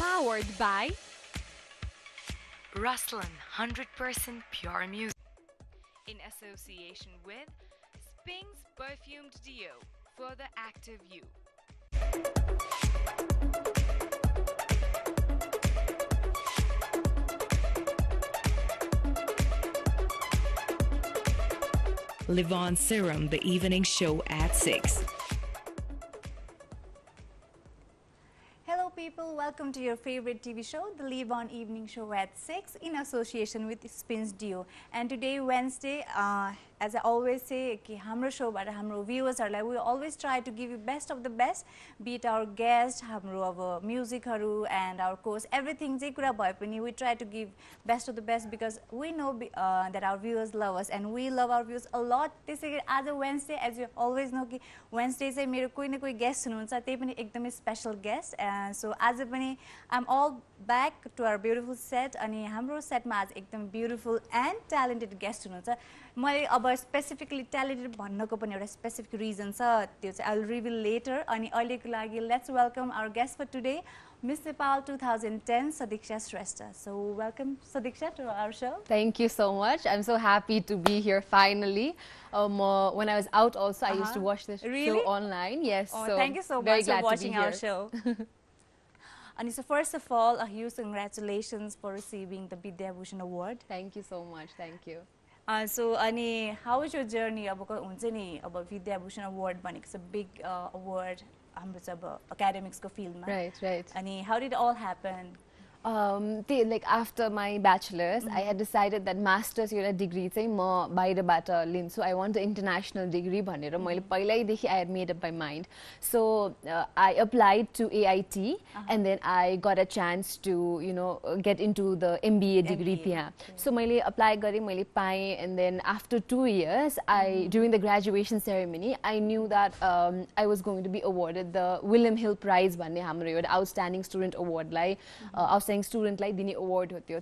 Powered by RUSLAN 100% pure music. In association with Sping's Perfumed Deo for the active you. LIVON Serum, the evening show at 6. Hello people, welcome to your favorite TV show, the LIVON Evening Show at 6 in association with Sping's Deo. And today, Wednesday, as I always say, hamro show but hamro viewers are like we always try to give you best of the best, be it our guest, hamro music and our course, everything we try to give best of the best because we know that our viewers love us and we love our viewers a lot. As a Wednesday, as you always know, Wednesdays I made a guest a special guest, and so as I'm all back to our beautiful set and hamro set ma beautiful and talented guest I specifically talented specific reasons I'll reveal later. Let's welcome our guest for today, Miss Nepal 2010 Sadichha Shrestha. So welcome Sadichha to our show. Thank you so much. I'm so happy to be here finally. When I was out also I used to watch this show online. Yes. Oh, so thank you so much for watching our show. And so first of all, a huge congratulations for receiving the Bidhya Bhusan award. Thank you so much. Thank you. So, how was your journey? About Bidhya Bhusan award, it's a big award. Academics field. Right, right. And how did it all happen? Like after my bachelor's, I had decided that master's degree so I want an international degree. I had made up my mind. So I applied to AIT and then I got a chance to get into the MBA degree. So I applied and then after 2 years, during the graduation ceremony, I knew that I was going to be awarded the William Hill Prize, outstanding student award. Student like the award so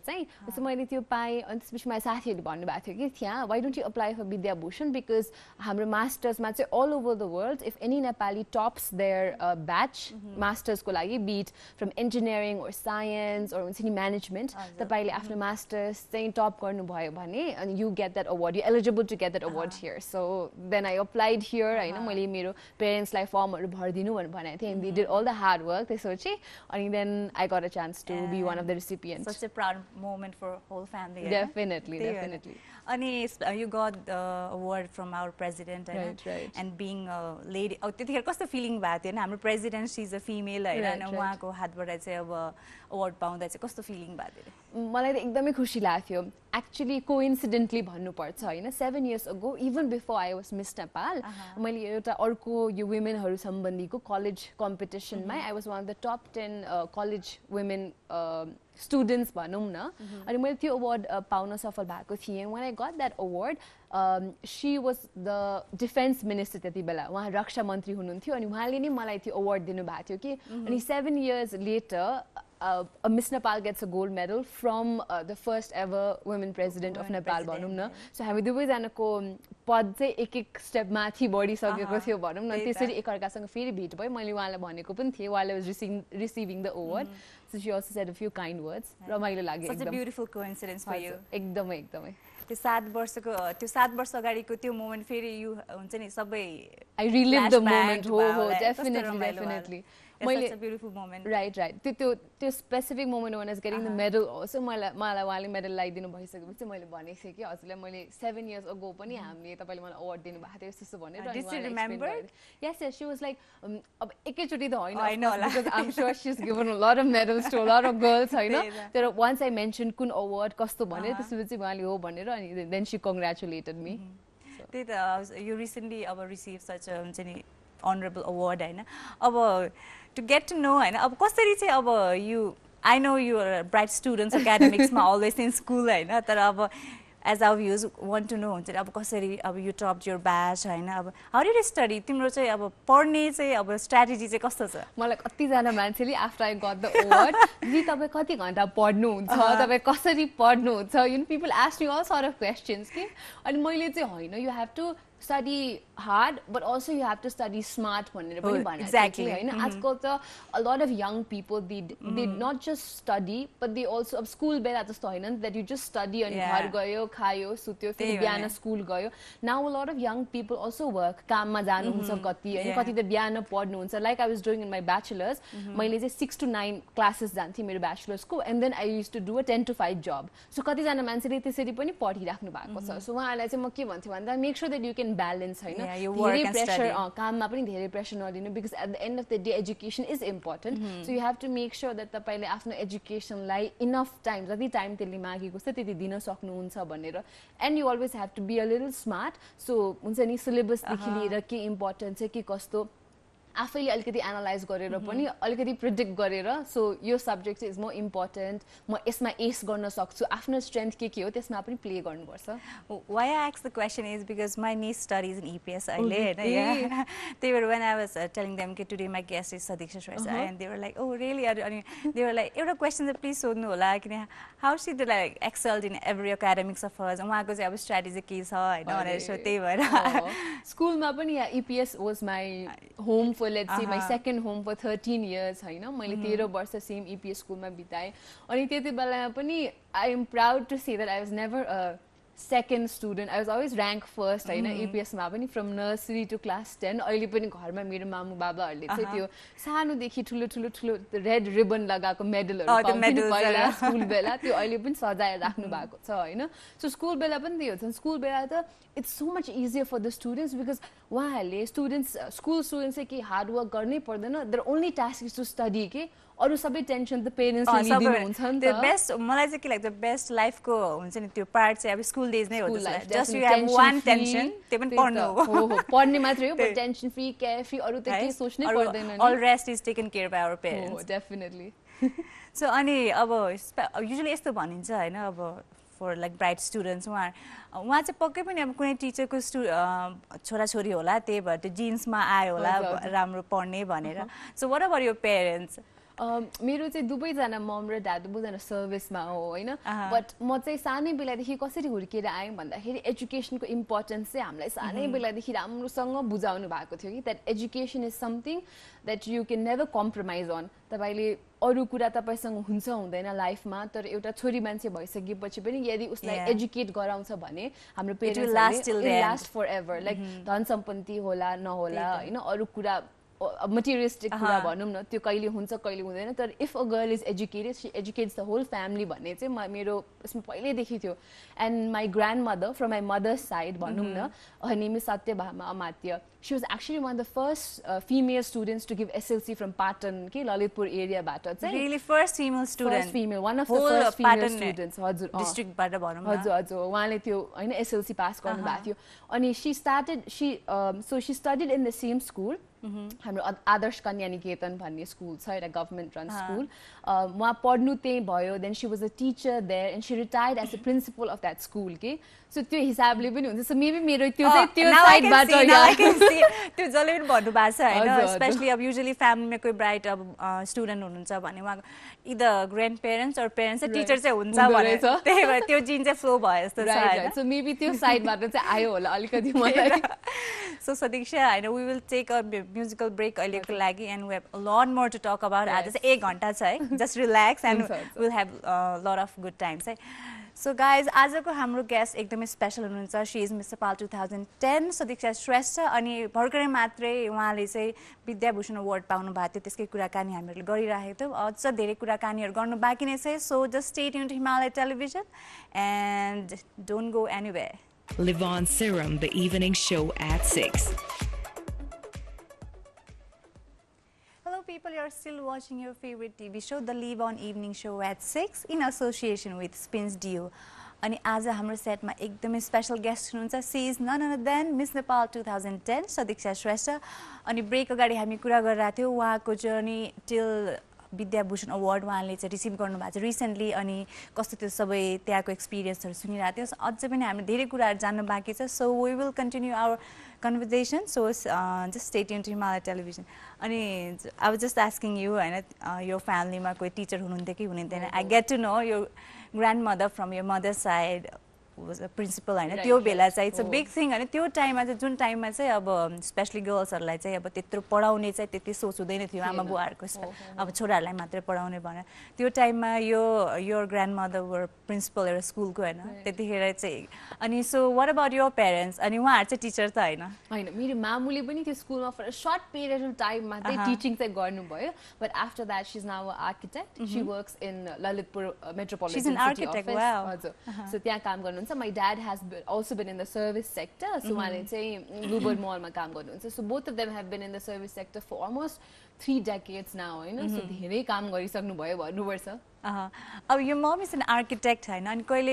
why don't you apply for Bidhya Bhusan, because hamro masters all over the world, if any Nepali tops their batch masters ko lagi, be it from engineering or science or management, tapaile after masters top garnu bhayo bhane and you get that award, you're eligible to get that award here. So then I applied here, मेरो parents like form and they did all the hard work, and then I got a chance to be one of the recipients. Such a proud moment for whole family. Definitely, definitely. And you got the award from our president, right. And being a lady. What's the feeling about it? Our president, she's a female, and award pound. What's the feeling about it? मलाई त एकदमै खुसी लाग्थ्यो. Actually, coincidentally भन्नुपर्छ हैन, 7 years ago, even before I was Miss Nepal, मैले एउटा अर्को यो womenहरु सम्बन्धीको college competition मा I was one of the top 10 college women students भनौं न, अनि मैले त्यो award पाउन सफल भएको थिएँ. When I got that award, she was the defense minister त्यति बेला, उहाँ रक्षा मन्त्री हुनुहुन्थ्यो अनि उहाँले नै मलाई त्यो award दिनु भएको थियो कि. अनि 7 years later, a Miss Nepal gets a gold medal from the first ever women president of Nepal भनौं न. So हामी दुवैजनाको पद चाहिँ एक step माथि बढिसकेको थियो भनौं न. त्यसरी एकअर्कासँग फेरि भेट भयो. मैले उहाँलाई भनेको पनि थिएँ while I was receiving the award. So she also said a few kind words. रमाइलो लाग्यो एकदम. Such a beautiful coincidence for you. एकदमै एकदमै. त्यो 7 वर्ष अगाडिको त्यो मोमेन्ट फेरि यु हुन्छ नि सबै I relived the moment. हो definitely. It's a beautiful moment. Right. त्यो specific moment when I was getting the medal also, मलाई उहाँले medal लगाइदिनु भइसकेपछि मैले भनेको थिएँ कि हजुरलाई मैले 7 years ago पनि हामीले तपाईले मलाई award दिनु भएको थियो यस्तो भनेर. Did she remember? Yes, she was like अब एकैचोटी त हैन, because I'm sure she's given a lot of medals to a lot of girls हैन. तर once I mentioned कुन award कस्तो भनेर त्यसपछि उहाँले हो भनेर अनि then she congratulated me. You recently received such a हुन्छ नि honorable award हैन. अब to get to know हैन, अब कसरी चाहिँ अब you, I know you are bright students academics मा always in school हैन, तर अब as our viewers want to know हुन्छ अब कसरी अब you topped your batch हैन, अब how did you study? तिम्रो चाहिँ अब पढ्ने चाहिँ अब strategy चाहिँ कस्तो छ? मलाई कति जना मान्छेले after I got the award, जी तपाई कति घण्टा पढ्नु हुन्छ, तपाई कसरी पढ्नु हुन्छ, you know, people ask me all sort of questions कि, अनि मैले चाहिँ हैन, you have to study hard, but also you have to study smart. Exactly. A lot of young people, they not just study, but they also of school that you just study and ghar gayo, khayo, sutyo, feri biana school gayo. Now a lot of young people also work. Kam ma janu huncha kati, kati ta biana padnu huncha. Like I was doing in my bachelor's, मैले चाहिँ 6 to 9 classes जान्थेँ मेरो bachelor's को, and then I used to do a 10 to 5 job. So कति जना मान्छेले त्यसरी पनि पढिराख्नु भएको छ. So उहाँहरुलाई चाहिँ म के भन्थे भन्दा make sure that you can balance, हैन. धेरै pressure काममा पनि धेरै pressure नलिनु, because at the end of the day education is important. So you have to make sure that तपाईले आफ्नो education लाई enough time, जति time त्यसले मागेको छ त्यति दिन सक्नुहुन्छ भनेर. And you always have to be a little smart. So हुन्छ नि syllabus देखि लिएर के important छ के कस्तो आफैले अलिकति एनालाइज गरेर पनि अलिकति प्रेडिक्ट गरेर, सो यो सब्जेक्ट इज मोर इम्पोर्टेन्ट, म यसमा एस गर्न सक्छु, आफ्नो स्ट्रेन्थ के हो त्यसमा पनि प्ले गर्नुपर्छ. Why I asked the question is because my niece studies in EPS अहिले हैन. They were, when I was telling them that today my guest is Sadichha Shrestha, and they were like, oh really, अनि they were like एउटा question चाहिँ please सोध्नु होला किन how she did like excelled in every academics of hers, उहाँको चाहिँ अब strategy के छ हैन भनेर. सो त्यही भएर स्कुलमा पनि EPS was my home for, let's say, my second home for 13 years, हैन. मैले 13 वर्ष सेम EPS स्कुलमा बिताएँ. अनि त्यति बेलामा पनि I am proud to say that I was never a second student. I was always rank first, हैन. EPS मा पनि from nursery to class 10. अहिले पनि घरमा मेरो मामु बाबाहरुले चाहिँ त्यो सानोदेखि ठुलो ठुलो ठुलो रेड रिबन लगाएको मेडलहरु पाउँथ्यो पहिला स्कुल बेला, त्यो अहिले पनि सजाएर राख्नु भएको छ, हैन. सो स्कुल बेला पनि त्यही हो. स्कुल बेला त it's so much easier for the students because उहाँहरुले स्टुडेन्ट्स स्कुल स्टुडेन्ट्स चाहिँ के हार्ड वर्क गर्नै पर्दैन. their only task is to study के अरु सबै टेन्सन त पेरेन्ट्सले लिदिनु हुन्छ नि त. the best मलाई चाहिँ के लाग्छ, the best life को हुन्छ नि त्यो पार्ट चाहिँ अब स्कुल डेज नै हो. just you have one tension, त्यो पनि पढ्नु हो. हो पढ्ने मात्रै हो, but tension free, care free, अरु त के सोच्नै पर्दैन नि. all rest is taken care by our parents. Oh definitely. So अनि अब usually यस्तो भनिन्छ हैन, अब for like bright students, वहाँ चाहिँ पक्कै पनि अब कुनै टिचरको छोराछोरी होला, त्यही भएर त्यो जिन्समा आयो होला राम्रो पढ्ने भनेर. So what about your parents? मेरो चाहिँ दुवैजना मम र ड्याड दुवैजना सर्भिसमा हो, हैन. बट म चाहिँ सानै बेलादेखि कसरी हुर्किएर आएँ भन्दाखेरि एजुकेसनको इम्पोर्टेन्स चाहिँ हामीलाई सानै बेलादेखि राम्रोसँग बुझाउनु भएको थियो कि that education is something that you can never compromise on. तपाईँले अरू कुरा तपाईँसँग हुन्छ हुँदैन लाइफमा, तर एउटा छोरी मान्छे भइसकेपछि पनि यदि उसलाई एजुकेट गराउँछ भने हाम्रो पेरेन्ट्सले लास्ट फर एभर. लाइक धन सम्पत्ति होला नहोला, हैन, अरू कुरा materialistic कुरा भनौँ न, त्यो कहिले हुन्छ कहिले हुँदैन, तर if a girl is educated, she educates the whole family भन्ने चाहिँ मेरो यसमा पहिल्यैदेखि थियो. And my grandmother from my mother's side भनौँ न, her name is Satyabhama Amatya. She was actually one of the first female students to give SLC from Patan, के ललितपुर एरियाबाट चाहिँ. Really first female student. First female, one of the first female students. हजुर district बाट भनौँ न. हजुर उहाँले त्यो हैन SLC पास गर्नु भएको थियो. अनि she studied in the same school. हाम्रो आदर्श कन्या निकेतन भन्ने स्कुल छ, एउटा गभर्नमेन्ट रन स्कुल. उहाँ पढ्नु त्यही भयो. Then she was a teacher there and she retired as a principal of that school के. सो त्यो हिसाबले पनि हुन्छ. सो मेबी मेरो त्यो चाहिँ त्यो साइडबाट त्यो जसले पनि भन्नु भएको छ हैन, स्पेशली अब युजुअली फ्यामिलीमा कोही ब्राइट अब स्टुडेन्ट हुनुहुन्छ भने उहाँको either grandparents or parents चाहिँ टिचर चाहिँ हुन्छ भने त्यही भएर त्यो जिन चाहिँ फ्लो भयो जस्तो छ हैन. सो मेबी त्यो साइडबाट चाहिँ आयो होला अलिकति मलाई. सो सदीक्षा हैन, we will take a musical break अहिलेको लागि and we have a lot more to talk about. आज चाहिँ 1 घण्टा छ है, just relax and we will have lot of good times है. सो गाइज आजको हाम्रो गेस्ट एकदमै स्पेसल हुनुहुन्छ. She is Miss Nepal 2010 Sadichha Shrestha. अनि भर्खरै मात्रै उहाँले चाहिँ विद्याभूषण अवार्ड पाउनु भएको थियो, त्यसकै कुराकानी हामीहरूले गरिरहेको थियौँ. अझ धेरै कुराकानीहरू गर्नु बाँकी नै छ. So just stay tuned to Himalaya television and don't go anywhere. Livon Serum, the evening show at 6. Hello people, you're still watching your favorite TV show, the Livon Evening Show at 6 in association with Spins Duo. अनि आज हाम्रो सेटमा एकदमै special guest हुनुहुन्छ. She is none other than Miss Nepal 2010 Sadichha Shrestha. अनि break अगाडि हामी कुरा गरिरहेको थियौँ उहाँको जर्नी टिल विद्याभूषण अवार्ड उहाँले चाहिँ रिसिभ गर्नुभएको छ रिसेन्टली. अनि कस्तो त्यो सबै त्यहाँको एक्सपिरियन्सहरू सुनिरहेको थियो. अझै पनि हामी धेरै कुराहरू जान्नु बाँकी छ. So we will continue our conversation. So just stay tuned to Himalaya Television. अनि I was just asking you हैन, your family मा कोही टिचर हुनुहुन्थ्यो कि हुनुहुन्थेन? I get to know your grandmother from your mother's side was a principal हैन त्यो बेला चाहिँ इट्स अ बिग थिङ हैन त्यो टाइममा चाहिँ जुन टाइममा चाहिँ अब स्पेशली गर्ल्सहरुलाई चाहिँ अब त्यत्रो पढाउने चाहिँ त्यति सोच हुँदैन थियो आमा बुवाहरुको अब छोराहरुलाई मात्रै पढाउने भनेर त्यो टाइममा योर ग्रान्डमदर वर प्रिन्सिपल एउटा स्कुलको हैन त्यतिखेर चाहिँ अनि so what about your parents अनि उहाँहरु चाहिँ टिचर त हैन मेरो मामुले पनि त्यो स्कुलमा फर सर्ट पिरियड अफ टाइममा चाहिँ टिचिङ चाहिँ गर्नुभयो but after that she is now a architect she works in Lalitpur metropolitan She's an architect, wow. So त्यहाँ काम गर्नुहुन्छ my dad has also been in the service sector so उहाँले चाहिँ Bluebird Mall मा काम गर्नुहुन्छ so both of them have been in the service sector for almost 3 decades now हैन so धेरै काम गरिसक्नु भयो भन्नुपर्छ अब your mom is an architect हैन अनि कहिले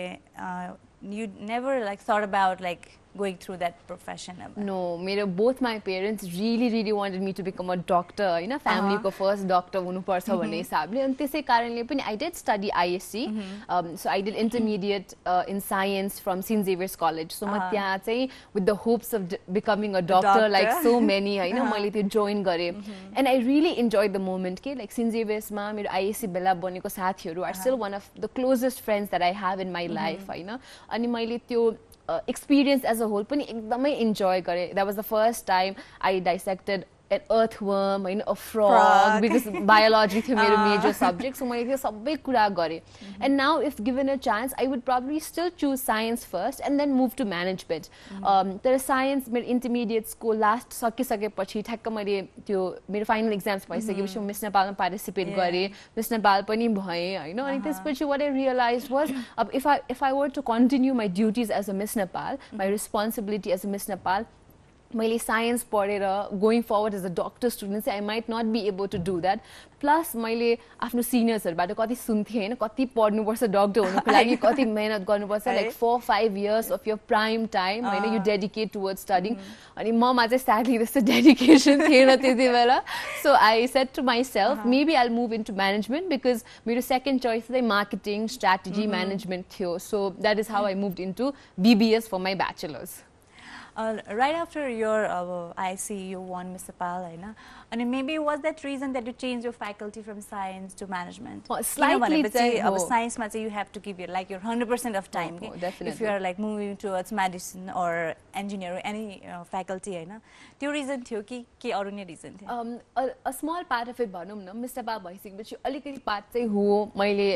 you never like thought about like going through that profession? No, both my parents really wanted me to become a doctor. You know, family ko first doctor hunu parcha bhanne hisabले अनि त्यसै कारणले पनि I did study ISC. So I did intermediate in science from St. Xavier's College. So म त्यहाँ चाहिँ with the hopes of becoming a doctor like so many हैन मैले त्यो join गरे. And I really enjoyed the moment के like St. Xavier's मा मेरो ISC बेला बनेको साथीहरु are still one of the closest friends that I have in my life हैन. अनि मैले त्यो experience as a whole पनि एकदमै enjoy गरे. That was the first time I dissected an earthworm, a frog, because biology थियो मेरो major subject. So मैले त्यो सबै कुरा गरे. And now if given a chance, I would probably still choose science first and then move to management. तर science मेरो intermediate को last सकिसकेपछि ठ्याक्क मैले त्यो मेरो final exams भइसकेपछि Miss Nepal मा participate गरे. Miss Nepal पनि भए हैन. अनि त्यसपछि what I realized was if I were to continue my duties as a Miss Nepal, my responsibility as a Miss Nepal, मैले science पढेर going forward as a doctor student I might not be able to do that. Plus मैले आफ्नो seniors-हरुबाट कति सुन्थे हैन कति पढ्नुपर्छ doctor हुनको लागि कति मेहनत गर्नुपर्छ like 4-5 years of your prime time हैन you dedicate towards studying अनि ममा चाहिँ sadly त्यस्तो dedication थिएन त्यति बेला. So I said to myself maybe I'll move into management because मेरो second choice चाहिँ marketing strategy management थियो. So that is how I moved into BBS for my bachelor's. Right after your IC, you won Miss Nepal, हैन? And maybe was that reason that you changed your faculty from science to management? Slightly, science मा चाहिँ you have to give your like your 100% of time. Definitely. If you are like moving towards medicine or engineering, any faculty, हैन? त्यो reason थियो कि के अरु नै reason थियो? A small part of it भनौं न Miss Nepal भइसकेपछि अलिकति part चाहिँ हो मैले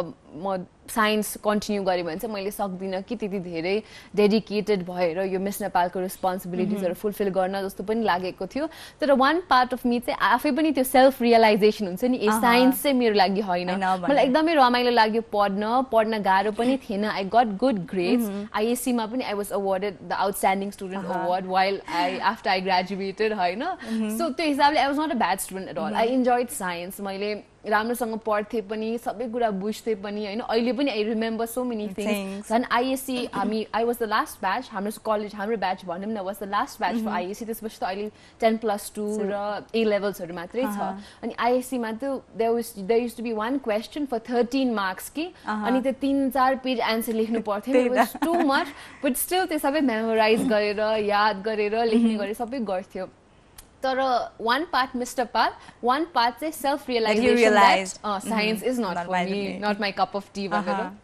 म science continue गरे भने चाहिँ मैले सक्दिन कि त्यति धेरै dedicated भएर यो Miss Nepal को responsibilities हरु fulfill गर्न जस्तो पनि लागेको थियो. तर one part of me चाहिँ आफै पनि त्यो self realization हुन्छ नि ए science चाहिँ मेरो लागि होइन. मलाई एकदमै रमाइलो लाग्यो पढ्न गाह्रो पनि थिएन. I got good grades. ISC मा पनि I was awarded the outstanding student award while after I graduated हैन. So त्यो हिसाबले I was not a bad student at all. I enjoyed science. मैले राम्रोसँग पढ्थे पनि सबै कुरा बुझ्थे पनि हैन अहिले पनि I remember so many things. Then ISC I was the last batch हाम्रो college हाम्रो batch भनौं न was the last batch for ISC. त्यसपछि त अहिले 10+2 र A levels हरु मात्रै छ. अनि ISC मा त there used to be one question for 13 marks कि अनि त्यो 3-4 पेज आन्सर लेख्नु पर्थ्यो. It was too much but still त्यो सबै memorize गरेर याद गरेर लेख्ने गरे सबै गर्थ्यो. तर one part Miss Nepal, one part चाहिँ self realization that science is not for me, not my cup of tea.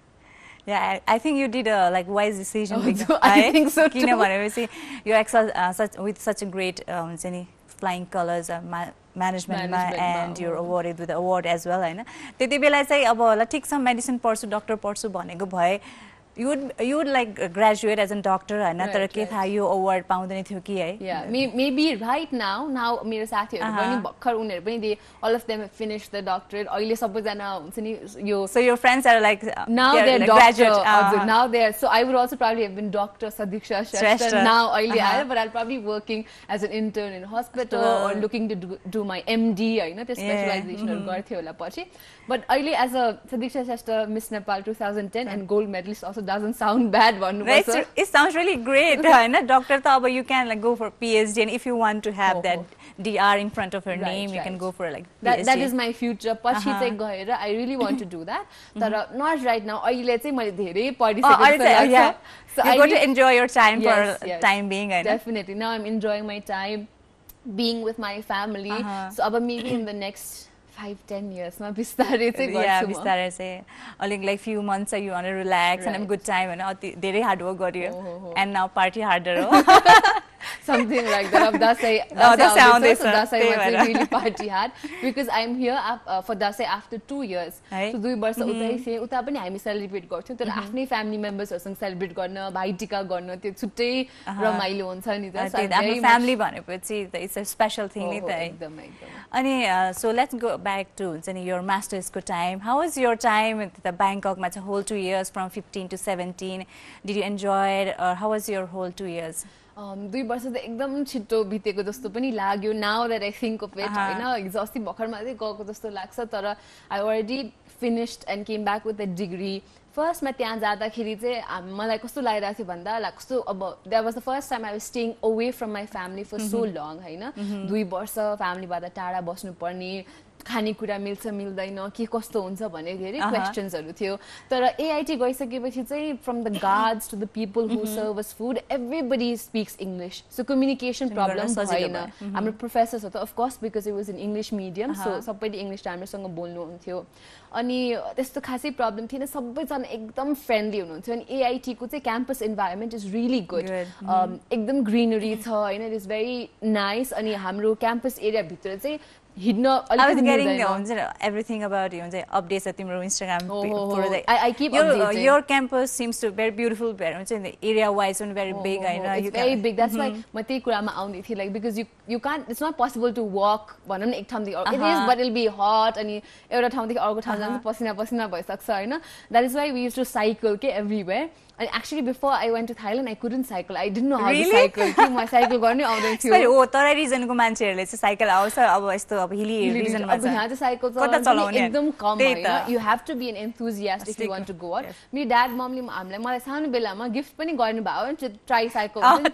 Yeah, I think you did a like wise decision. I think so too. You excel with such a great flying colors management and you're awarded with the award as well हैन. त्यति बेला चाहिँ अब ल ठीक छ medicine पढ्छु doctor पढ्छु भनेको भए you would like graduate as a doctor हैन तर के थाहा यो award पाउँदैन थियो कि है. Yeah, maybe right now मेरो साथीहरु पनि भर्खर उनीहरु पनि all of them have finished the doctorate. अहिले सबैजना हुन्छ नि यो so your friends are like now they're doctor now they're so I would also probably have been Dr. Sadichha Shrestha now अहिले आयो but I'll probably working as an intern in a hospital or looking to do my MD हैन त्यो specialization हरु गर्थ्यो होला पछि. But अहिले as a Sadichha Shrestha Miss Nepal 2010 and gold medalist also doesn't sound bad भन्नुपर्छ. It sounds really great हैन doctor त अब you can like go for PhD and if you want to have that DR in front of your name you can go for like PhD. That is my future. पछि चाहिँ गएर I really want to do that. तर not right now. अहिले चाहिँ मैले धेरै पढिसकेको छ. So you got to enjoy your time for time being हैन. Definitely. Now I'm enjoying my time being with my family. So अब maybe in the next 5-10 years मा बिस्तारै चाहिँ गर्छु Yeah, बिस्तारै चाहिँ अलिक like few months you want to relax and have a good time and अति धेरै hard work गरियो and now party harder हो something like that. Of Dasai आउँदैछ so Dasai was really party hard because I'm here for Dasai after 2 years. So 2 वर्ष उतै थिए उता पनि हामी सेलिब्रेट गर्थ्यौं तर आफ्नै फ्यामिली मेम्बर्सहरुसँग सेलिब्रेट गर्न भाइ टिका गर्न त्यो छुट्टै रमाइलो हुन्छ नि त आफ्नो फ्यामिली भनेपछि इट्स अ स्पेशल थिङ नि त एकदम एकदम अनि so let's go back to हुन्छ नि योर मास्टर्स को time how was your time in the बैंककमा चाहिँ whole 2 years from 15 to 17 did you enjoy it or how was your whole 2 years 2 वर्ष त एकदम छिटो बितेको जस्तो पनि लाग्यो now that I think of it हैन एक्जस्टिङ भर्खरमा चाहिँ गएको जस्तो लाग्छ तर I already finished and came back with a degree फर्स्टमा त्यहाँ जाँदाखेरि चाहिँ मलाई कस्तो लागिरहेको थियो भन्दा लाइक कस्तो अब that was the first time I was staying away from my family for so long हैन 2 वर्ष फ्यामिलीबाट टाढा बस्नुपर्ने खानेकुरा मिल्छ मिल्दैन के कस्तो हुन्छ भन्ने धेरै क्वेशन्सहरु थियो तर एआईटी गइसकेपछि चाहिँ from the guards to the people who serve us food everybody speaks English so communication problem भएन हाम्रो प्रोफेसर्स त of course because it was in English medium so सबैले इंग्लिश राम्रोसँग बोल्नुहुन्थ्यो अनि त्यस्तो खासै प्रब्लम थिएन सबैजना एकदम फ्रेन्डली हुनुहुन्थ्यो अनि एआईटी को चाहिँ campus environment is really good एकदम ग्रीनरी छ हैन इट इज भेरी नाइस अनि हाम्रो क्याम्पस एरिया भित्र चाहिँ हिड्न अलिकति getting everything about you updates at your Instagram for the I keep updating your campus seems to be very beautiful the area wise and very big I know it's very big that's why म त्यही कुरामा आउने थिए like because you can't it's not possible to walk भनौं न एक ठाउँदेखि it is but it'll be hot अनि एउटा ठाउँदेखि अर्को ठाउँ जान्छ पसिना पसिना भइसक्छ हैन that is why we used to cycle everywhere and actually before I went to Thailand I couldn't cycle I didn't know how to cycle कि म साइकल गर्ने आउँदैन थियो हो तर रिजनको मान्छेहरुले चाहिँ साइकल आउँछ अब यस्तो अब हिली रिजनमा अब यहाँ चाहिँ साइकल चलाउनु एकदम कम हैन you have to be an enthusiast if you want to go out मेरो ड्याड मम्मीले हामीलाई मलाई सानो बेलामा गिफ्ट पनि गर्नु भयो नि ट्राई साइकल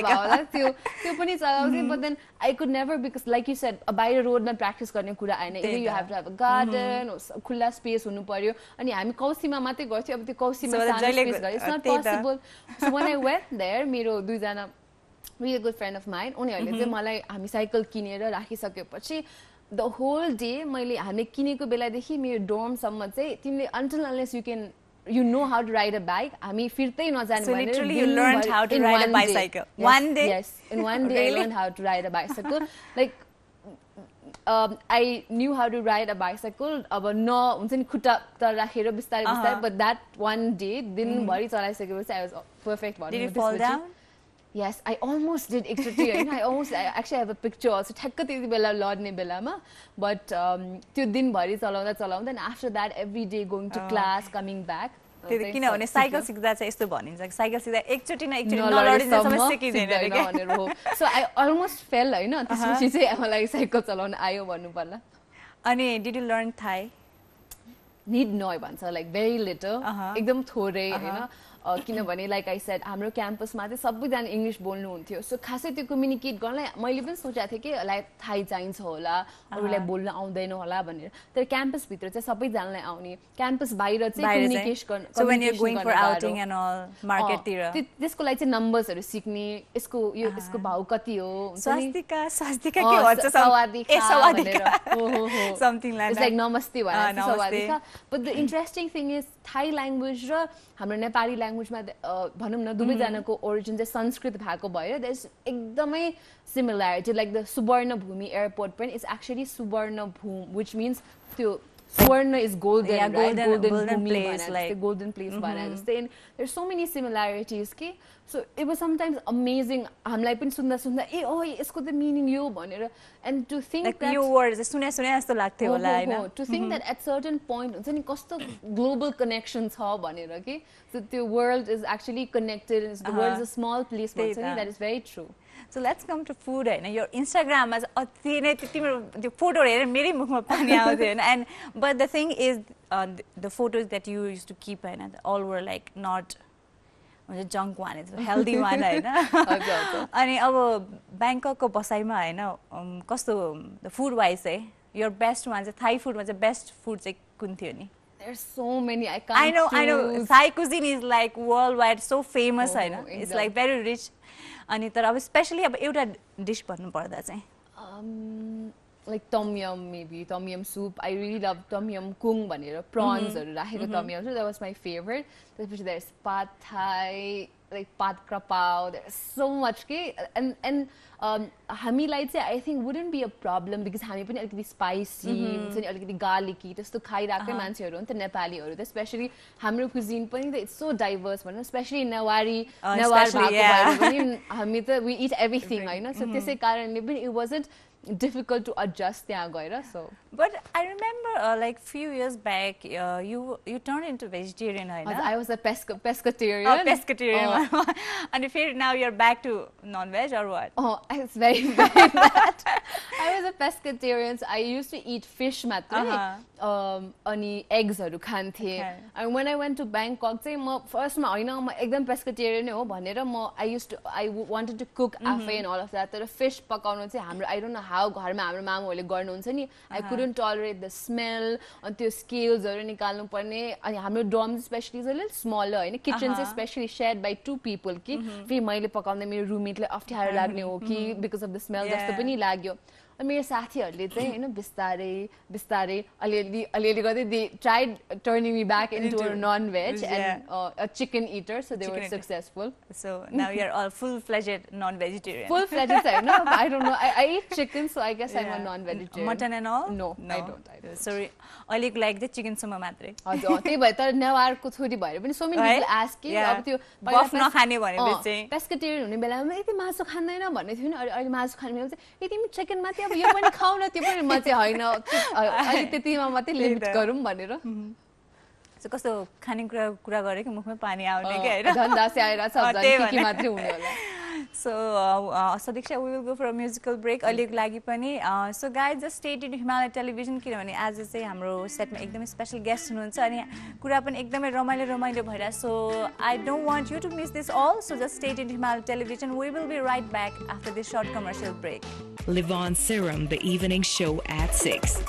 त्यो पनि चलाउँथे but then I could never because like you said बाहिर रोडमा प्र्याक्टिस गर्ने कुरा आएन you have to have a garden खुल्ला स्पेस हुनु पर्यो अनि हामी कौसीमा मात्रै गर्थ्यौ अब त्यो कौसीमा सानो स्पेस गरे not possible so when I went there मेरो दुईजना really good friend of mine उनीहरुले चाहिँ मलाई हामी साइकल किनेर राखिसकेपछि the whole day मैले हामी किनेको बेलादेखि मेरो डोर्म सम्म चाहिँ तिमीले until unless you know how to ride a bike हामी फिर्तै नजाने भनेर so literally you learned how to ride a bicycle one day yes in one day I learned how to ride a bicycle like I knew how to ride a bicycle अब न हुन्छ नि खुट्टा त राखेर बिस्तारै बिस्तारै but that one day दिनभरि चलाइसकेपछि I was perfect did you fall down yes I almost did एकचोटि हैन I actually have a picture also ठ्याक्क त्यति बेला लड्ने बेलामा but त्यो दिनभरि चलाउँदा and after that every day going to class coming back त्यही किनभने साइकल सिक्दा चाहिँ यस्तो भनिन्छ साइकल सिक्दा एकचोटि न एकचोटि नलडिन्छ समस्या सिकिदैन भनेर हो सो I almost fell हैन त्यसपछि चाहिँ मलाई साइकल चलाउन आयो भन्नु पर्ला अनि did you learn Thai need no भन्छ like very little एकदम थोरै हैन किनभने लाइक आई सेड हाम्रो क्याम्पसमा चाहिँ सबैजना इंग्लिश बोल्नुहुन्थ्यो सो खासै त्यो कम्युनिकेट गर्नलाई मैले पनि सोचेको थिएँ कि लाइक थाई चाहिन्छ होला अरूलाई बोल्न आउँदैन होला भनेर तर क्याम्पस भित्र चाहिँ सबैजनालाई आउने क्याम्पस बाहिर चाहिँ communication so when you are going for outing and all market तिर त्यसको लागि चाहिँ नम्बर्सहरु सिक्ने यसको भाउ कति हो स्वास्तिका के भन्छ सवादिका समथिङ लाइक इट्स लाइक नमस्ते भने सवादिका but the interesting thing is Thai language र हाम्रो नेपाली ल्याङ्ग्वेजमा भनौं न दुवैजनाको ओरिजिन चाहिँ संस्कृत भएको भएर देयर इज एकदमै similarity like the Suvarnabhumi airport पनि is actually Suvarnabhumi which means त्यो Swarna is golden, yeah, right? Golden place, like the golden place. And there's so many similarities. Ki? So it was sometimes amazing. हामीलाई पनि सुन्दा सुन्दा ए ओ यसको त meaning यो भनेर and to think like that your words सुने जस्तो लाग्थ्यो होला हैन to think that at certain point हुन्छ नि कस्तो global connection छ भनेर के so the world is actually connected the world is a small place भन्छ नि that is very true. So let's come to food हैन your Instagram मा अति नै तिम्रो त्यो फोटो हेरेर मेरै मुखमा पानी आउँथ्यो हैन and but the thing is the photos that you used to keep हैन all were like not junk one it's healthy one हैन अनि अब बैंककको बसाइमा हैन कस्तो the food wise चाहिँ your best one चाहिँ Thai food मा चाहिँ best food चाहिँ कुन थियो नि There's so many I can't I know Thai cuisine is like worldwide so famous हैन it's like very rich अनि तर अब स्पेशली अब एउटा डिश भन्नु पर्दा चाहिँ like tom yum, maybe tom yum soup. I really love tom yum kung bhanera prawns haru raheko tom yum soup. That was my favorite. There's pad thai, like pad krapao. There's so much and हामीलाई चाहिँ I think wouldn't be a problem because हामी पनि अलिकति spicy हुन्छ नि अलिकति garlicky त्यस्तो खाइराख्दै मान्छेहरु हो नि त नेपालीहरु त especially हाम्रो cuisine पनि it's so diverse भन्न especially नेवार भएको भएर पनि हामी त we eat everything हैन so त्यसै कारणले पनि it wasn't difficult to adjust त्यहाँ गएर so but I remember like few years back you turned into vegetarian हैन I was a pescatarian pescatarian and फेरि now you're back to non-veg or what it's very bad I was a pescatarian so I used to eat fish मात्रै अनि eggs हरु खान्थे and when I went to Bangkok चाहिँ म first मा हैन म एकदम pescatarian नै हो भनेर म I wanted to cook आफै and all of that तर fish पकाउनु चाहिँ हाम्रो I don't know how घरमा हाम्रो मामुहरुले गर्नुहुन्छ नि I couldn't tolerate the smell and त्यो scales हरु निकाल्नु पर्ने अनि हाम्रो dorm especially is a little smaller हैन kitchen चाहिँ especially shared by 2 people कि फेरि मैले पकाउँदा मेरो roommate ले अप्ठ्यारो लाग्ने हो कि because of the smell जस्तो पनि लाग्यो अनि मेरो साथीहरुले चाहिँ हैन बिस्तारै अलिअलि गर्दै they tried turning me back into a non-veg and a chicken eater so they were successful so now you're all full-fledged non-vegetarian full-fledged हैन I don't know I eat chicken so I guess I'm a non-vegetarian mutton and all no I don't sorry अलिक like the chicken सुमा मात्रै हजुर त्यही भएर तर नेवारको छोरी भएर पनि so many people ask अब त्यो बफ नखाने भनेपछि चाहिँ pescatarian हुने बेलामा यति मासु खान्दैन भन्ने थियो नि अहिले मासु खाने बेलामा चाहिँ यति चिकन मात्रै अब यो पनि खाऊ न त्यो पनि म चाहिँ हैन अहिले त्यतिमा मात्रै लिमिट गरौँ भनेर सो कस्तो खाने कुरा गरे कि मुखमा पानी आउने के हैन धन्दासे आइराछ अब के मात्रै हुने होला So, Sadichha, we will go for a musical break. अलिक लागि पनि so guys, just stay tuned to Himalaya Television किनभने आज चाहिँ हाम्रो सेटमा एकदमै स्पेशल गेस्ट हुनुहुन्छ अनि कुरा पनि एकदमै रमाइलो भइरा so I don't want you to miss this all so just stay tuned to Himalaya Television. We will be right back after this short commercial break. Livon Serum, the evening show at 6.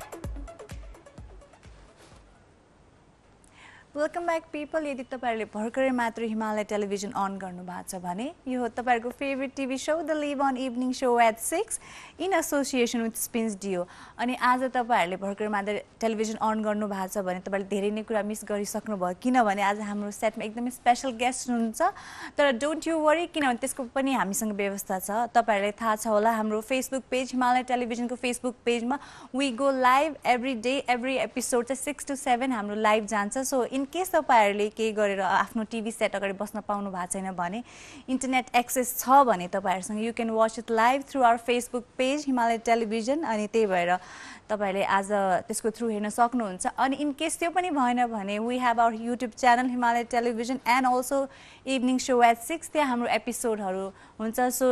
Welcome back people. यदि तपाईहरुले भर्खरै मात्र Himalaya television on गर्नु भएको छ भने यो हो तपाईहरुको favourite TV show the live on evening show at 6 in association with Spinz deo अनि आज तपाईहरुले भर्खरै मात्र टेलिभिजन अन गर्नु भएको छ भने तपाईहरुले धेरै नै कुरा मिस गरिसक्नु भयो किनभने आज हाम्रो सेटमा एकदमै स्पेशल गेस्ट हुनुहुन्छ तर डोन्ट यु वरी किनभने त्यसको पनि हामीसँग व्यवस्था छ तपाईहरुलाई थाहा छ होला हाम्रो फेसबुक पेज हिमालय टेलिभिजनको फेसबुक पेजमा we go live every day every episode चाहिँ 6 to 7 हाम्रो लाइभ जान्छ सो इन केस तपाईहरुले के गरेर आफ्नो टिभी सेट अगाडि बस्न पाउनु भएको छैन भने इन्टरनेट एक्सेस छ भने तपाईहरुसँग you can watch it live through our Facebook page Himalaya television अनि त्यही भएर तपाईहरुले आज त्यसको थ्रु हेर्न सक्नुहुन्छ अनि इन केस त्यो पनि भएन भने we have our YouTube channel Himalaya television and also evening show at 6 त्यहाँ हाम्रो एपिसोडहरु हुन्छ so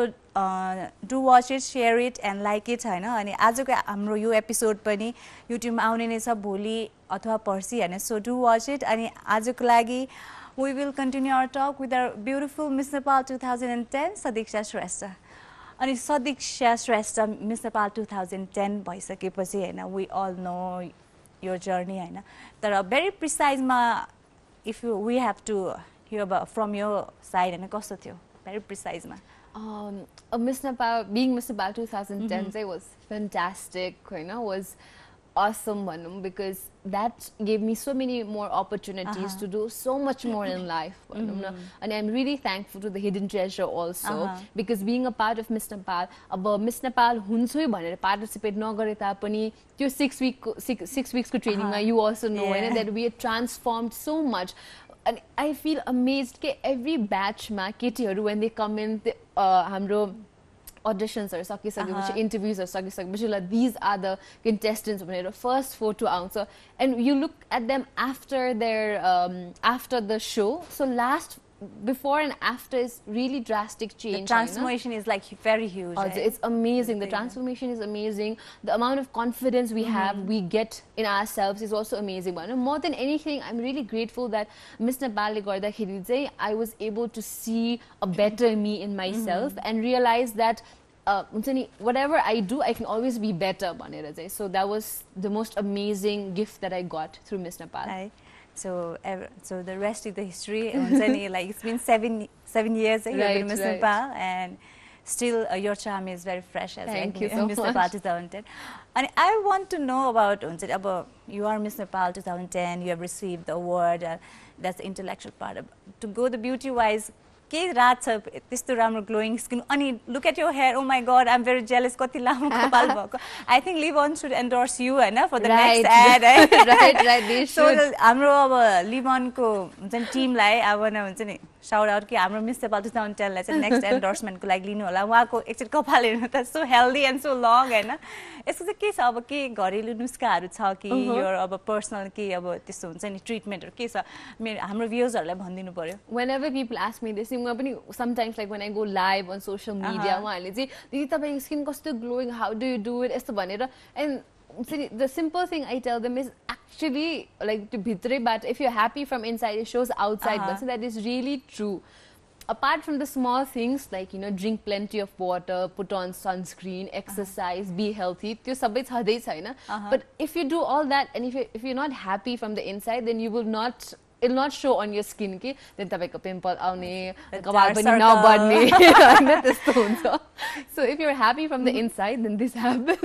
do watch it share it and like it हैन अनि आजको हाम्रो यो एपिसोड पनि युट्युबमा आउने नै छ भोलि अथवा पर्सि हैन सो डु वाच इट अनि आजको लागि we will continue our talk with our beautiful Miss Nepal 2010 Sadichha Shrestha अनि Sadichha Shrestha Miss Nepal 2010 भइसकेपछि हैन we all know your journey हैन तर very precise मा if we have to hear about from your side हैन कस्तो थियो very precise मा Miss Nepal being Miss Nepal 2010 was fantastic you know was awesome one because that gave me so many more opportunities to do so much more in life and I'm really thankful to the hidden treasure also because being a part of Miss Nepal अब Miss Nepal हुन्छ भनेर participate नगरे तापनि त्यो 6 weeks को training मा you also know that we had transformed so much and I feel amazed कि every batch मा केटीहरु when they come in हाम्रो auditions or sakisagi interviews or sakisagi these are the contestants भनेर first photo आउँछ and you look at them after their after the show so before and after is really drastic change. The transformation is like very huge. It's amazing. The transformation is amazing. The amount of confidence we have, we get in ourselves is also amazing. But more than anything, I'm really grateful that Miss Nepal I was able to see a better me in myself and realize that whatever I do, I can always be better. So that was the most amazing gift that I got through Miss Nepal. So the rest is the history. Like it's been seven years you've been Miss Nepal, and still your charm is very fresh as Thank you so Miss much. Nepal 2010. And I want to know about you are Miss Nepal 2010, you have received the award, that's the intellectual part. To go the beauty wise, के रात छ त्यस्तो राम्रो glowing skin अनि look at your hair, oh my god, I'm very jealous कति लामो कपाल भएको. I think LIVON should endorse you हैन for the next ad. right they should. So हाम्रो अब LIVON को हुन्छ नि टिमलाई अब हुन्छ नि shout out कि हाम्रो Miss Nepal 2010 लाई चाहिँ next endorsement को लागि लिनु होला. उहाँको एकचोटि कपाल हेर्नु त so healthy and so long हैन. यसको चाहिँ के छ अब के घरेलु नुस्खाहरु छ कि यो अब पर्सनल के अब त्यस्तो हुन्छ नि ट्रिटमेन्टहरु के छ हाम्रो भ्युअर्सहरुलाई भनिदिनु पर्यो. Whenever people ask me this, sometimes like when I go live on social media, उहाँहरुले चाहिँ दिदी तपाईको स्किन कस्तो glowing, how do you do it यस्तो भनेर, and the simple thing I tell them is actually like to bhitre, but if you're happy from inside, it shows outside. But so that is really true. Apart from the small things like drink plenty of water, put on sunscreen, exercise, be healthy, त्यो सबै छँदै छैन. But if you do all that and if you're not happy from the inside, then it'll not show on your skin कि then तपाईको pimple आउने, कपाल पनि नबढ्ने हैन त्यस्तो हुन्छ. So if you're happy from the inside, then this happens.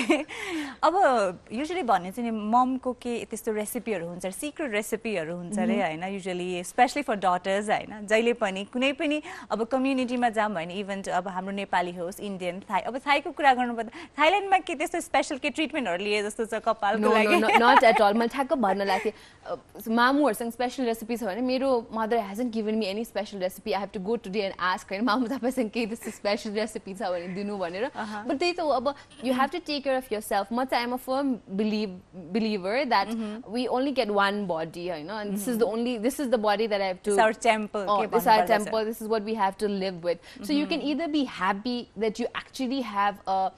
अब usually भन्ने चाहिँ मम को के त्यस्तो रेसिपीहरु हुन्छ, सिक्रेट रेसिपीहरु हुन्छ रे हैन, usually especially for daughters हैन. जहिले पनि कुनै पनि अब कम्युनिटीमा जाम हैन, इभन अब हाम्रो नेपाली होस्, इन्डियन, थाई, अब थाईको कुरा गर्नु पर्दा थाइल्यान्डमा के त्यस्तो स्पेशल के ट्रिटमेन्टहरु लिए जस्तो छ कपालको लागि? No, not at all. म ठ्याक्क भन्न लाग्थे मामुहरुसँग special recipes भने मेरो mother hasn't given me any special recipe. I have to go today and ask her मामु तपाईसँग के त्यस्तो special recipe छ भने दिनु भनेर. But त्यही त अब you have to take care of yourself. म चाहिँ I'm a firm believer that we only get one body, हैन, and this is the body that I have to, it's our temple. This is our temple. This is what we have to live with. So you can either be happy that you actually have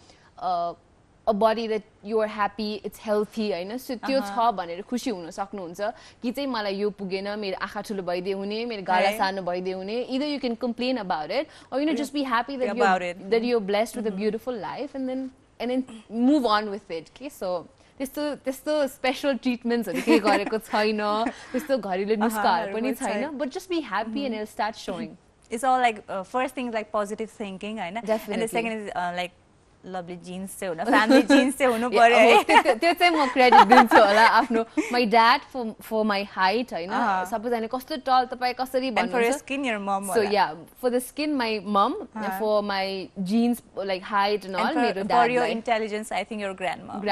a body that you are happy, it's healthy, हैन. So त्यो छ भनेर खुसी हुन सक्नुहुन्छ कि चाहिँ मलाई यो पुगेन, मेरो आँखा ठुलो भइदिए हुने, मेरो गाला सानो भइदिए हुने. Either you can complain about it or just be happy that you're blessed with a beautiful life and then move on with it. Okay, so त्यस्तो special treatments हरु के गरेको छैन, त्यस्तो घरेलु नुस्खाहरु पनि छैन, but just be happy and it'll start showing. It's all like first thing is like positive thinking, हैन, Definitely. and the second is like lovely genes चाहिँ हुन, family genes चाहिँ हुनु पर्यो है. त्यो चाहिँ म क्रेडिट दिन्छु होला आफ्नो my dad for my height, हैन. सबैजना कस्तो टल तपाई कसरी भन्नुहुन्छ, and for your skin your mom. So yeah, for the skin my mom, for my genes like height and all, मेरो dad. For your intelligence I think your grandma.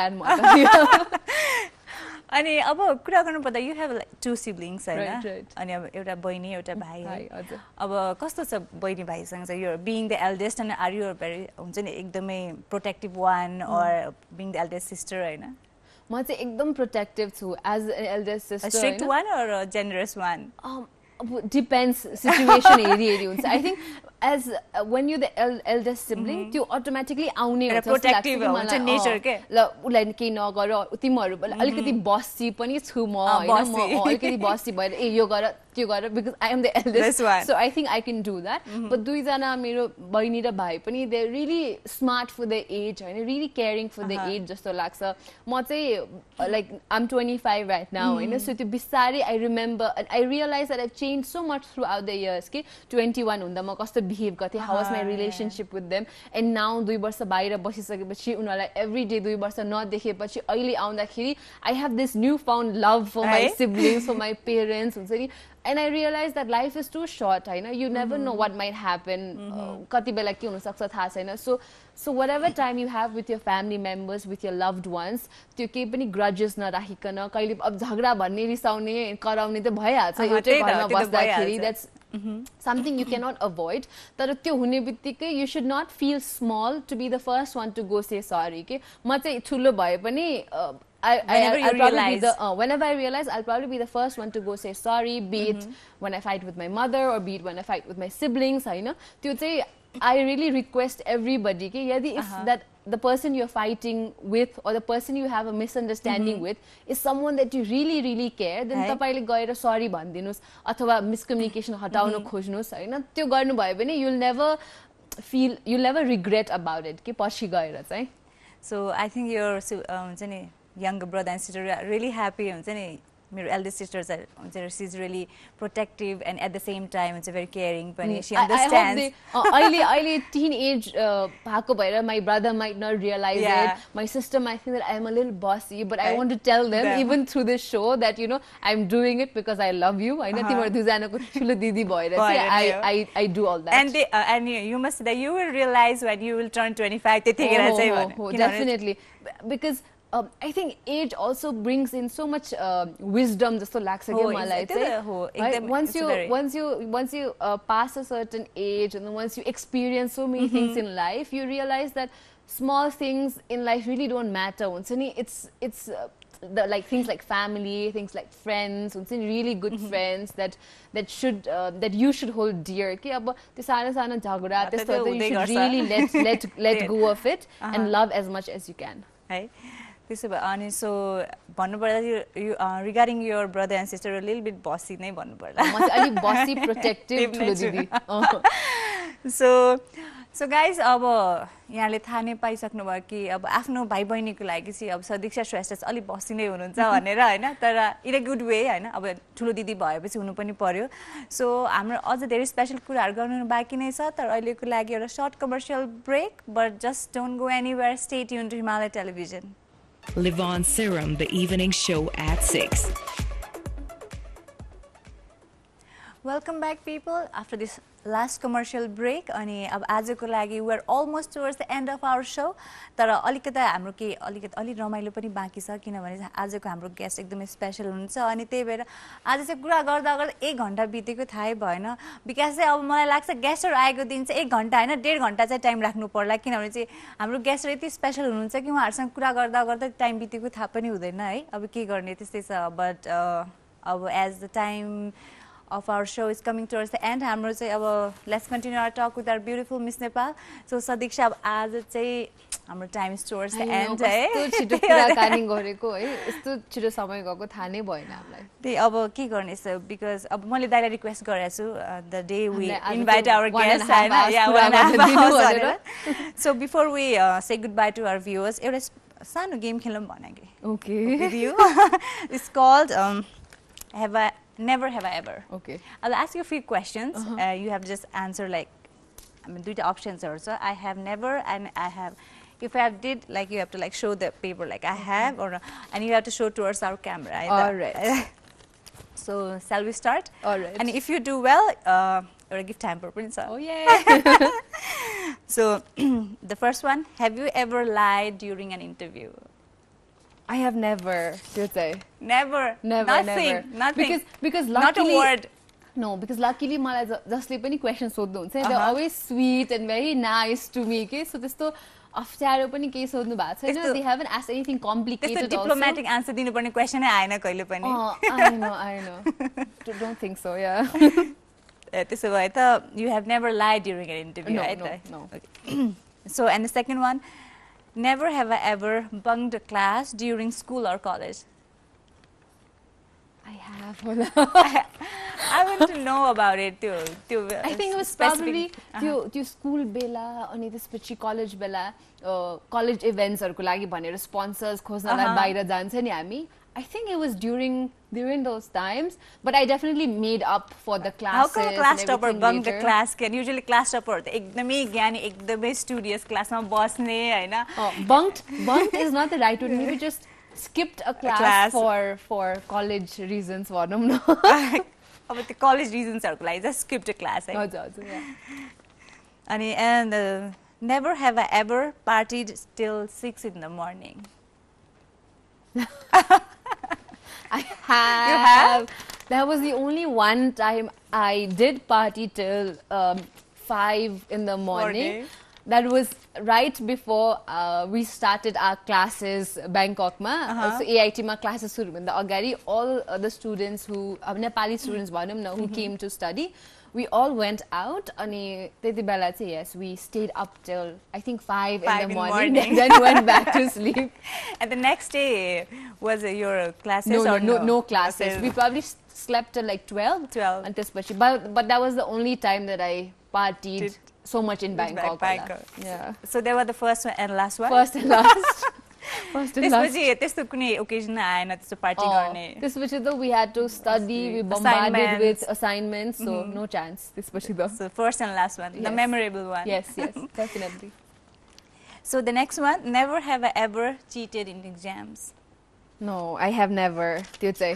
अनि अब कुरा गर्नु पर्दा you have like two siblings, हैन, अनि अब एउटा बहिनी एउटा भाइ है. अब कस्तो छ बहिनी भाइसँग चाहिँ you're being the eldest and are you very हुन्छ नि एकदमै protective one or being the eldest sister, हैन? म चाहिँ एकदम protective छु as an eldest sister. A strict one or a generous one? Depends, situation हेरी हुन्छ. I think as when you're the eldest sibling, you automatically आउने हुन्छ, protective हुन्छ nature के ल उलाई केही नगर, तिमीहरु अलिकति बस्सी पनि छु म, हैन, म अलिकति बस्सी भएर ए यो गर त्यो गर, because I am the eldest, so I think I can do that. But दुई जना मेरो बहिनी र भाइ पनि they're really smart for their age, हैन, really caring for their age जस्तो लाग्छ. म चाहिँ like I'm 25 right now, हैन, so त्यो बिस्तारै I remember and I realize that I've changed so much throughout the years कि 21 हुँदा म कस्तो behave गर्थे, how was my relationship with them, and now 2 वर्ष बाहिर बसिसकेपछि उनीहरुलाई every day 2 वर्ष नदेखेपछि अहिले आउँदाखेरि I have this newfound love for my siblings, for my parents, हुन्छ नि. And I realized that life is too short, हैन, you never know what might happen, कति बेला के हुन सक्छ थाहा छैन. So whatever time you have with your family members, with your loved ones, त्यो केही पनि grudges नराखिकन, कहिले अब झगडा भन्ने रिसाउने कराउने त भइहाल्छ एउटै घरमा बस्दाखेरि. That's something you cannot avoid. तर त्यो हुने बित्तिकै you should not feel small to be the first one to go say sorry. के म चाहिँ ठुलो भए पनि whenever I realize, I'll probably be the first one to go say sorry, be it when I fight with my mother or be it when I fight with my siblings, हैन. त्यो चाहिँ I really request everybody कि यदि if that the person you're fighting with or the person you have a misunderstanding with is someone that you really care, then तपाईले गएर sorry भन्दिनुस् अथवा miscommunication हटाउन खोज्नुस्, हैन. त्यो गर्नुभयो भने you'll never regret about it कि पछि गएर चाहिँ. So I think your हुन्छ नि younger brother and sister are really happy, हुन्छ नि मेरो eldest sister she's really protective and at the same time it's very caring pani she I understands hope teenage bhako bhayera my brother might not realize Yeah. it, my sister might think that I am a little bossy, but I want to tell them even through this show that you know I'm doing it because I love you. I know तिम्रो दुईजनाको ठुलो दिदी भएर चाहिँ I do all that. and you must that you will realize when you will turn 25 त्यतिखेर चाहिँ भन्नु definitely because I think age also brings in so much wisdom जस्तो लाग्छ के मलाई चाहिँ. Once you pass a certain age and then once you experience so many things in life, you realize that small things in life really don't matter. हुन्छ नि it's like things like family, things like friends, really good friends that you should hold dear. कि अब त्यो सानो सानो झगडा त्यस्तो you should really let go of it and love as much as you can. है त्यसो भए अनि सो भन्नुपर्दा regarding your brother and sister a little bit bossy नै भन्नुपर्दा म चाहिँ अलि bossy protective ठुलो दिदी. So guys, अब यहाँले थाहा नै पाइसक्नुभयो कि अब आफ्नो भाइ बहिनीको लागि चाहिँ अब सदिक्षा श्रेष्ठ अलि बसी नै हुनुहुन्छ भनेर हैन, तर इन अ गुड वे हैन, अब ठुलो दिदी भएपछि हुनु पनि पर्यो. सो हाम्रो अझ धेरै स्पेशल कुराहरू गर्नु बाँकी नै छ, तर अहिलेको लागि एउटा short commercial break. But just don't go anywhere, stay tune to Himalaya television. Livon Serum, the evening show at 6. Welcome back people after this last commercial break. अनि अब आजको लागि we are almost towards the end of our show. तर अलिकता हाम्रो के अलि रमाइलो पनि बाँकी छ, किनभने आजको हाम्रो गेस्ट एकदमै स्पेशल हुनुहुन्छ. अनि त्यही भएर आज चाहिँ कुरा गर्दा गर्दा 1 घण्टा बितेको थाहै भएन. बिकज चाहिँ अब मलाई लाग्छ गेस्टहरू आएको दिन चाहिँ 1 घण्टा हैन 1.5 घण्टा चाहिँ टाइम राख्नु पर्ला, किनभने चाहिँ हाम्रो गेस्टहरू यति स्पेशल हुनुहुन्छ कि उहाँहरूसँग कुरा गर्दा गर्दा टाइम बितेको थाहा पनि हुँदैन है. अब के गर्ने त्यस्तै छ. बट अब as the time of our show is coming towards the end, हाम्रो चाहिँ अब let's continue our talk with our beautiful Miss Nepal. So Sadiksha, अब आज चाहिँ हाम्रो time is towards the end है. यस्तो छिटो कुराकानी गरेको है, यस्तो छिटो समय गएको थाहा नै भएन हामीलाई. त्यही अब के गर्ने छ, because अब मैले दाइलाई रिक्वेस्ट गरेको छु the day we invite our guests हैन. So before we say goodbye to our viewers, एउटा सानो गेम खेलौँ भने के. Okay. With you. It's called Never Have I Ever. Okay. I'll ask you a few questions. You have to just answer like, I mean, duita options also. I have never and I have. If I did, like you have to like show the paper like I have, or and you have to show towards our camera. All right. So shall we start? All right. And if you do well, or give time for Prince. Oh yeah. So the first one: have you ever lied during an interview? I have never, you'd say. Never. Nothing. Because luckily, not a word. No, because luckily मलाई जसले पनि question सोध्नु हुन्छ, they're always sweet and very nice to me. Okay, so त्यस्तो अप्ठ्यारो पनि केही सोध्नु भएको छैन. They haven't asked anything complicated also. त्यस्तो डिप्लोमेटिक आन्सर दिनुपर्ने क्वेसन नै आएन कहिले पनि. I know. Don't think so, yeah. त्यसो भए त you have never lied during an interview, right? No. Okay. So and the second one, never have I ever bunked a class during school or college. I have. I want to know about it too. I think it was probably त्यो school बेला अनि त्यसपछि college बेला college events हरुको लागि भनेर sponsors खोज्नलाई बाहिर जान्छ नि हामी. I think it was during those times, but I definitely made up for the classes. How come class topper bunk the class? Can usually class topper एकदमै ज्ञानी एकदमै studious class मा बस्ने हैन. Bunked is not the right word. Maybe just skipped a class for college reasons भनौं न. अब त्यो college reasons हरुको लागि just skipped a class है. हजुर. अनि and never have I ever partied till 6 in the morning. I have. You have? That was the only one time I did party till 5 in the morning. That was right before we started our classes Bangkok ma. So AIT ma classes suru bhanda agadi all the students who Nepali students bhanum na who came to study, we all went out ani त्यति बेला चाहिँ yes we stayed up till I think 5 in the morning. Then went back to sleep. And the next day was your classes no classes. We probably slept till like 12 and त्यसपछि but that was the only time that I partied so much in Bangkok. Bangkok. Yeah. So they were the first one and last one? First and last. First and last. त्यसपछि त्यस्तो कुनै occasion आएन त्यस्तो party गर्ने त्यसपछि त we had to study, we bombarded with assignments, so no chance त्यसपछि त. So first and last one, the memorable one. Yes, definitely. So the next one, never have I ever cheated in exams. No, I have never. त्यो चाहिँ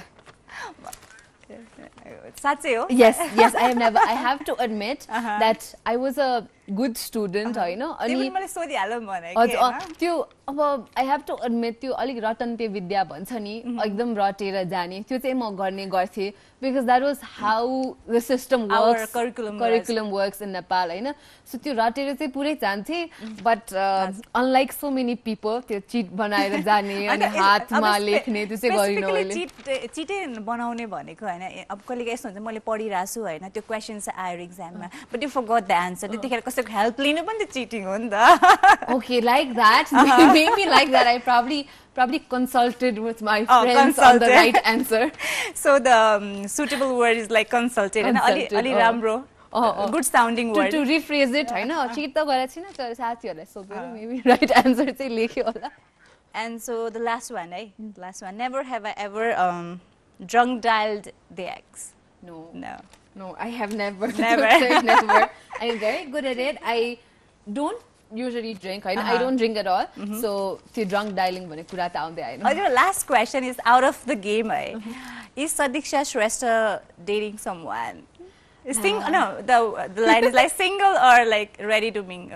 साँच्चै हो? Yes, I have never. I have to admit that I was a good student, होइन? अनि मैले सोधिहालौँ भनेको त्यो अब I have to admit त्यो अलिक रटन्ते विद्या भन्छ नि एकदम रटेर जाने त्यो चाहिँ म गर्ने गर्थेँ because that was how the system works. Our curriculum works in Nepal, होइन? So त्यो रटेर चाहिँ पुरै जान्थे but unlike so many people त्यो cheat बनाएर जाने अनि हातमा लेख्ने त्यो चाहिँ गरिन मैले. चिटे बनाउने भनेको हैन अब कहिले यस्तो हुन्छ मैले पढिरहेको छु हैन त्यो क्वेशन्स आयो एक्जाममा but you forgot the answer त्यतिखेर कसैको हेल्प लिनु पनि त चिटिङ हो नि त. Okay, like that. Maybe like that. I probably consulted with my friends on the right answer. So the suitable word is like consulted. And ali राम्रो. Good sounding word. To rephrase it, हैन cheat त गरेको छैन तर साथीहरुलाई सोधेर maybe right answer चाहिँ लेख्यो होला. And so the last one, last one. Never have I ever drunk dialed the ex. No, I have never. Never. I'm very good at it. I don't usually drink. I don't drink at all. So, the drunk dialing bhane kura ta aunदैन. Your last question is out of the game. Is Sadichha Shrestha dating someone? No, the line is like single or like ready to mingle.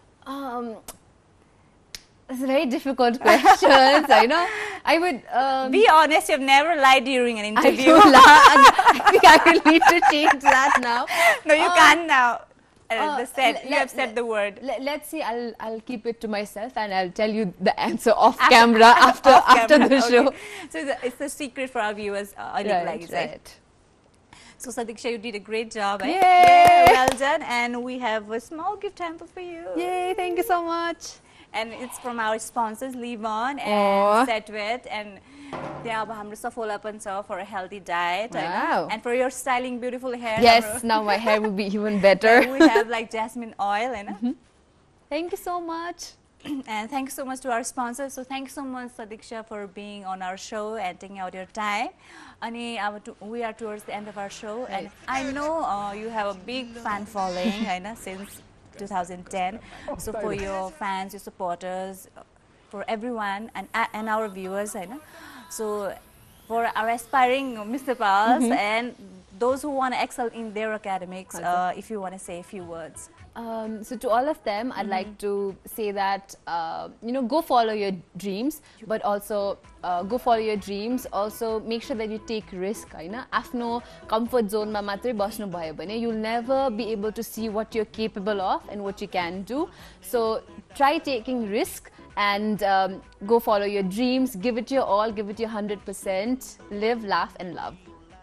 It's a very difficult question. I know. I would be honest. You've never lied during an interview. I think I will need to change that now. No, you can't now. You have said the word. Let's see. I'll keep it to myself and I'll tell you the answer off camera after the show. Okay. So it's a secret for our viewers. Right. So Sadichha, you did a great job. Yay! Well done. And we have a small gift hamper for you. Yay! Thank you so much. And it's from our sponsors, LIVON and SETWET, and त्यहाँ अब हाम्रो सफलता छ for a healthy diet. Wow. And for your styling beautiful hair. Yes, now my hair will be even better. We have like jasmine oil. Thank you so much. And thank you so much to our sponsors. So thank you so much, Sadichha, for being on our show and taking out your time. And we are towards the end of our show. Right. And I know you have a big fan following since 2010. So for your fans, your supporters, for everyone and our viewers, so for our aspiring Mr. Pals and those who want to excel in their academics, if you want to say a few words. So to all of them, I'd like to say that, go follow your dreams, but also go follow your dreams. Also, make sure that you take risk. Afno comfort zone ma matrai basnu bhayo bhane you'll never be able to see what you're capable of and what you can do. So try taking risk and go follow your dreams. Give it your all. Give it your 100%. Live, laugh, and love.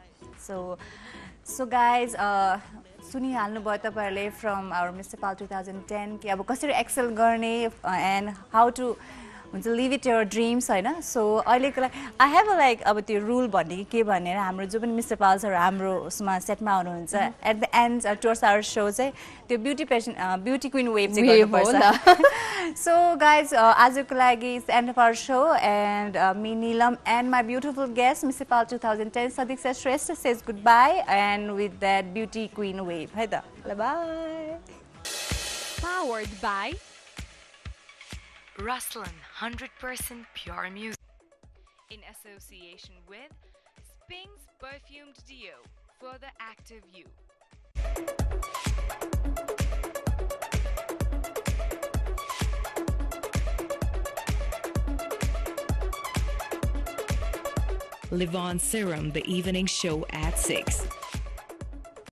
So guys. सुनिहाल्नु भयो तपाईहरुले from our Mr. Pal 2010 कि अब कसरी Excel गर्ने and how to live it your dreams हैन so अहिलेको लागि I have a अब त्यो rule भन्ने के भनेर हाम्रो जो पनि Mr. Pals हरु हाम्रो उसमा सेटमा आउनुहुन्छ at the end towards our show चाहिँ त्यो beauty queen wave चाहिँ गर्नुपर्छ so guys आजको लागि it's end of our show and me Neelam and my beautiful guest Mr. Pal 2010 Sadichha Shrestha says goodbye and with that beauty queen wave है त bye powered by RUSLAN 100% pure music in association with Sping's perfumed deo for the active you. LIVON Serum, the evening show at 6.